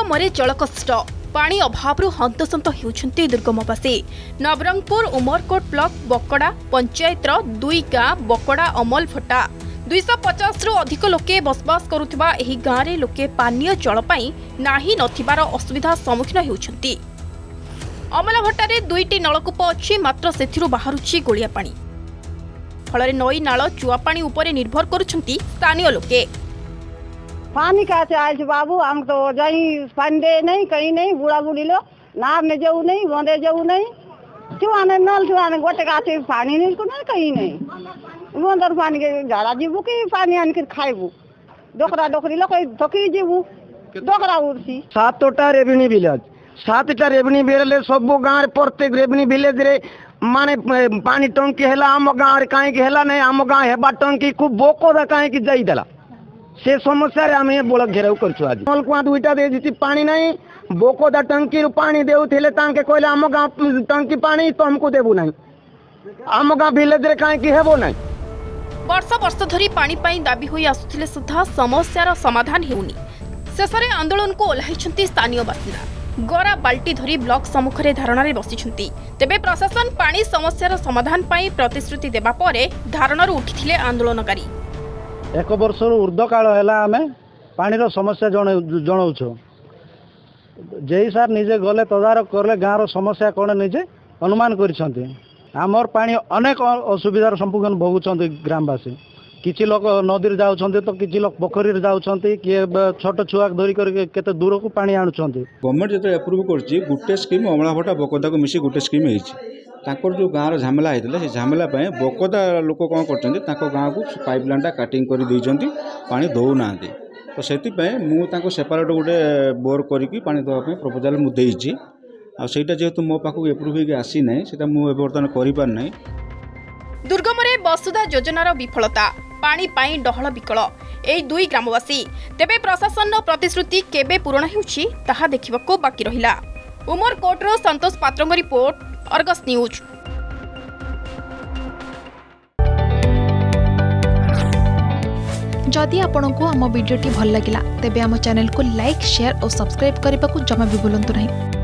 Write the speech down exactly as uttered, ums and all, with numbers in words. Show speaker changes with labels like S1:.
S1: दुर्गम जलकष्ट पानी अभाव हंतसंत होती दुर्गमवासी। नवरंगपुर उमरकोट ब्लॉक बकड़ा पंचायत दुई गाँ बकड़ा अमल फटा दुईश पचास रु अधिक लोके बसवास करुवा एही गाँव में लोके पानीय जल पाई नाही नथिबार असुविधा सम्मुखीन होउछंती। अमल भट्टारे दुईटी नलकूप अच्छी मात्र सेथिरु बाहरुछि गोलिया पानी फल नई नाल चुआपानी उपरे निर्भर करुछंती स्थानीय लोके।
S2: पानी कहाँ से आए बाबू, हम तो जाई पानी दे नहीं कहीं नहीं, बुढ़ा बुढ़ी लो नार ने जाऊ नहीं, गोंदे जाऊ नहीं, चुआने नल चुआने गोटे का पानी नहीं को नहीं कहीं नहीं, गोंदर पानी के झाड़ा जीवू की पानी आन के खाइबू, डोकरा डोकरी लो कोई थकी जीवू डोकरा उड़सी।
S3: सातटा रेवेन्यू विलेज सातटा रेवेन्यू विलेज सब गाँव प्रत्येक रेवेन्यू विलेज रे माने पानी टंकी है आम गाँव रे कहीं है नहीं, आम गाँव हेबा टंकी खूब बोकोदा कहीं जाई देला से समस्या रे आमे बोला घेराव करछु। आज नलकुआ दुईटा दे दिति पानी नहीं, बोकोदा टंकी रु पानी देउथिले तांके कहले आम गाँव टंकी पानी तो हमको देबु नहीं, आम गाँव विलेज रे कहीं हेबो नहीं।
S1: वर्ष वर्ष धरी पानी पाई दाबी होई आसुथिले सुधा समस्यार समाधान हेउनी। शेषरे आंदोलन को ओल्हाइछंती स्थानीय बासिंदा। गरा बाल्टी धरी ब्लॉक सम्मुख रे धारणा रे बसिछंती। तेबे प्रशासन पानी समस्यार समाधान पाई प्रतिश्रुति देबा परे धारणारु उठिथिले आंदोलनकारी।
S4: एक वर्ष ऊर्ध्व काल है आम पानीर समस्या जनाऊँ जे सार निजे गले तदारक करले गाँव समस्या कौन निजे अनुमान करमर पानी अनेक असुविधार सम्मुखीन भोगुंट ग्रामवासी। किसी लोग नदी जाऊँच तो किसी लोग पोखरी जाऊँच किए छोट छुआ धरिक केते दूर को पानी आणुंट।
S5: गवर्नमेंट जो एप्रूव करछि गुटे स्कीम अमला भट्टा बकोदा को मिसी गुटे स्कीम होइछि। तांकर जो गाँव झमेला होता से झमेला बकोदा लोक कौन कर गाँव को पाइपलाइन काटिंग कर देइछंती, पानी दौना तो से सेपरेट गोटे बोर करके पानी देवाई प्रपोजाल मुझे आईटा जेहेतु मो पाक एप्रूव हो आसी ना से बर्तमान करना।
S1: दुर्गम वसुधा योजनार विफलता पानी पाई डहल विकल एई दुई ग्रामवासी। तेबे प्रशासन प्रतिश्रुति केबे पूरण होउछि ताहा देखिबाको बाकी रहिला। उमरकोटरो Santosh Patrang report, Argus news.
S6: जदि आपंक आम भिडी भल लगा तेब आम चैनल को लाइक, शेयर और सब्सक्राइब करने को जमा भी भूलु नहीं।